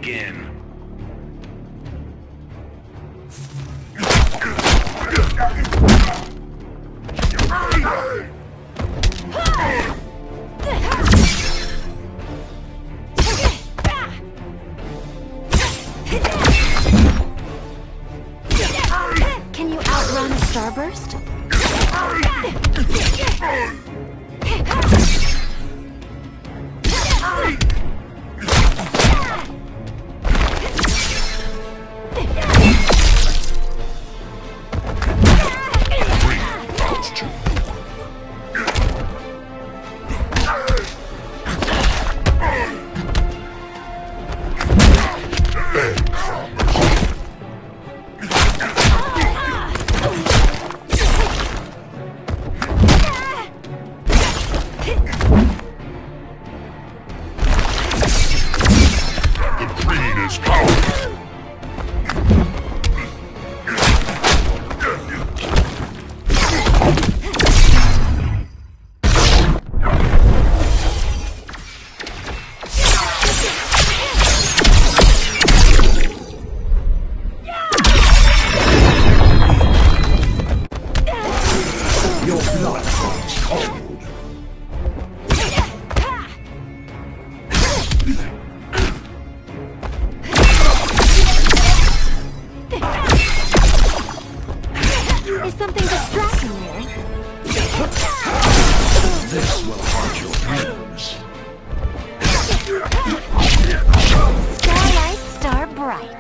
Begin. Can you outrun a starburst? Is something distracting you? This will haunt your dreams. Starlight, star bright.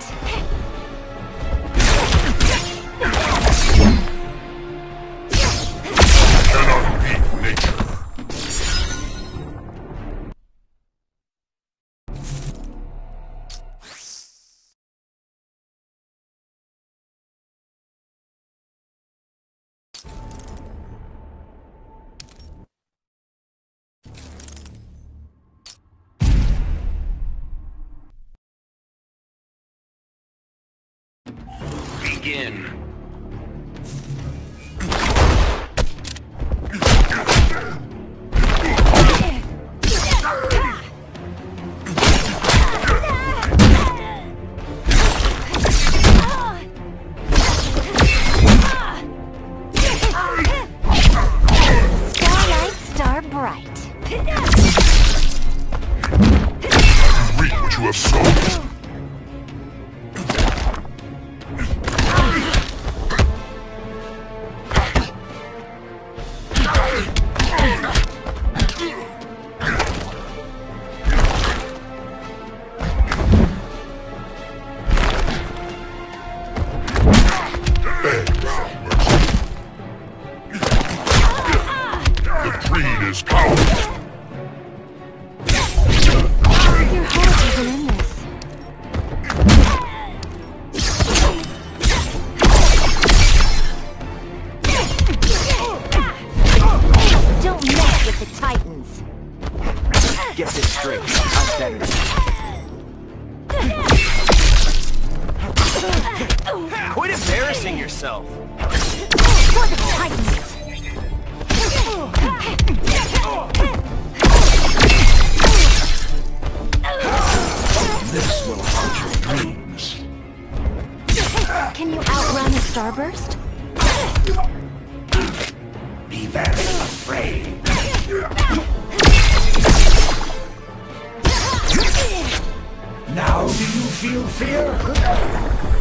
Cannot beat nature. Begin. Starlight, star bright. Reap what you have sown. Greed is power. Your heart isn't in this. Don't mess with the Titans. Get this straight. I'm better. Quit embarrassing yourself. For the Titans. This will haunt your dreams. Can you outrun a starburst? Be very afraid. Now do you feel fear?